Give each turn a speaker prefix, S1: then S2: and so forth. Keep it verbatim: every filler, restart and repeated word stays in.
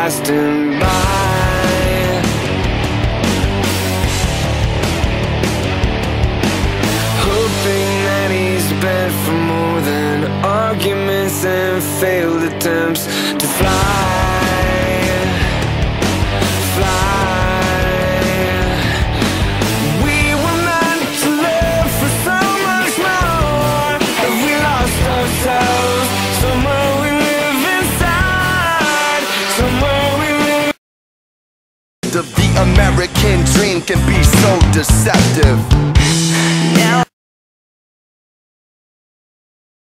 S1: passing by. Hoping that he's bent for more than arguments and failed attempts to fly.
S2: The American dream can be so deceptive.